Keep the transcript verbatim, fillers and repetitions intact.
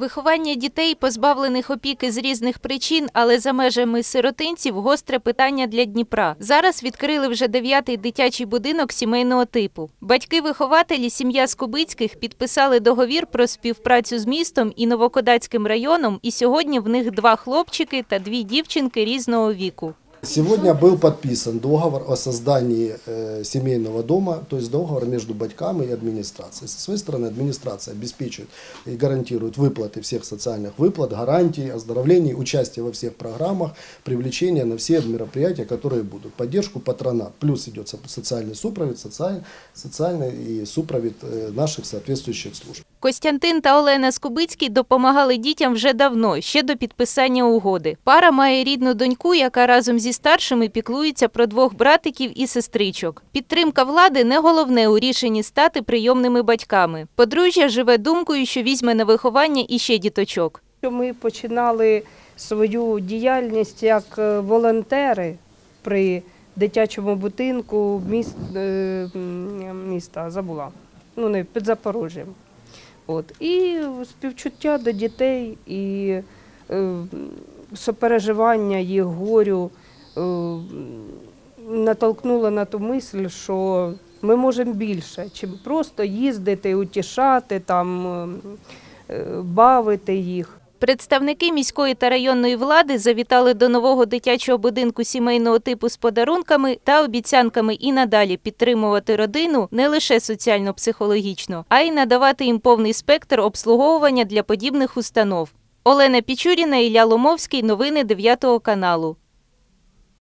Виховання дітей, позбавлених опіки з різних причин, але за межами сиротинців – гостре питання для Дніпра. Зараз відкрили вже дев'ятий дитячий будинок сімейного типу. Батьки-вихователі, сім'я Скубицьких підписали договір про співпрацю з містом і Новокодацьким районом, і сьогодні в них два хлопчики та дві дівчинки різного віку. Сегодня был подписан договор о создании э, семейного дома, то есть договор между батьками и администрацией. Со своей стороны администрация обеспечивает и гарантирует выплаты всех социальных выплат, гарантий, оздоровлений, участие во всех программах, привлечение на все мероприятия, которые будут. Поддержку патронат. Плюс идет социальный супровід, социальный, социальный и супровід э, наших соответствующих служб. Костянтин та Олена Скубицькі допомагали дітям вже давно, ще до підписання угоди. Пара має рідну доньку, яка разом зі старшими піклується про двох братиків і сестричок. Підтримка влади – не головне у рішенні стати прийомними батьками. Подружжя живе думкою, що візьме на виховання іще діточок. Ми починали свою діяльність як волонтери при дитячому будинку міст, міста, забула, ну не під Запорожжям. От. І співчуття до дітей, і е, сопереживання їх горю е, натолкнуло на ту мисль, що ми можемо більше, чим просто їздити, утішати, там, е, бавити їх. Представники міської та районної влади завітали до нового дитячого будинку сімейного типу з подарунками та обіцянками і надалі підтримувати родину не лише соціально-психологічно, а й надавати їм повний спектр обслуговування для подібних установ. Олена Пічуріна, Ілля Ломовський. Новини дев'ятого каналу.